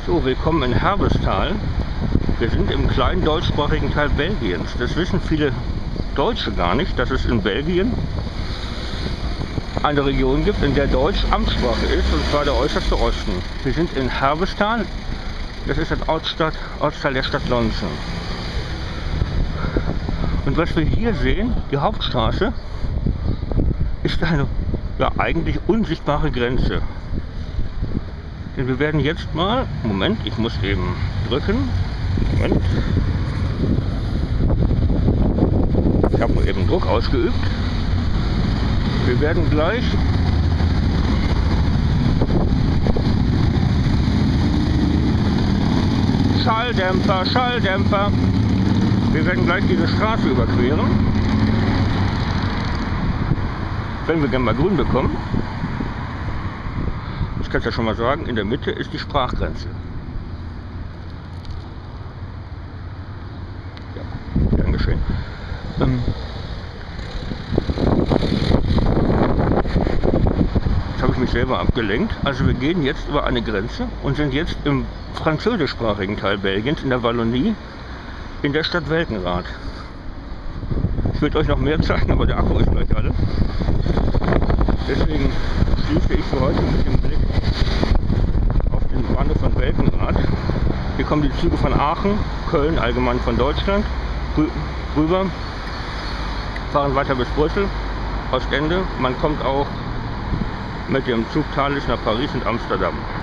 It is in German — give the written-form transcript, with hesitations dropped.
So, willkommen in Herbestal. Wir sind im kleinen deutschsprachigen Teil Belgiens. Das wissen viele Deutsche gar nicht, dass es in Belgien eine Region gibt, in der Deutsch Amtssprache ist, und zwar der äußerste Osten. Wir sind in Herbestal. Das ist ein Ortsteil der Stadt Lontzen. Und was wir hier sehen, die Hauptstraße, ist eine eigentlich unsichtbare Grenze. Denn wir werden jetzt mal, Moment, ich muss eben drücken, Moment, ich habe nur eben Druck ausgeübt, wir werden gleich Schalldämpfer, wir werden gleich diese Straße überqueren, wenn wir gerne mal grün bekommen. Ich kann es ja schon mal sagen, in der Mitte ist die Sprachgrenze. Ja, gern geschehen. Jetzt habe ich mich selber abgelenkt. Also wir gehen jetzt über eine Grenze und sind jetzt im französischsprachigen Teil Belgiens, in der Wallonie, in der Stadt Welkenrath. Ich würde euch noch mehr zeigen, aber der Akku ist gleich alle. Deswegen schließe ich für heute mit dem Blick auf den Bahnhof von Welkenrath. Hier kommen die Züge von Aachen, Köln, allgemein von Deutschland rüber, fahren weiter bis Brüssel, Ostende. Man kommt auch mit dem Zug Thalys nach Paris und Amsterdam.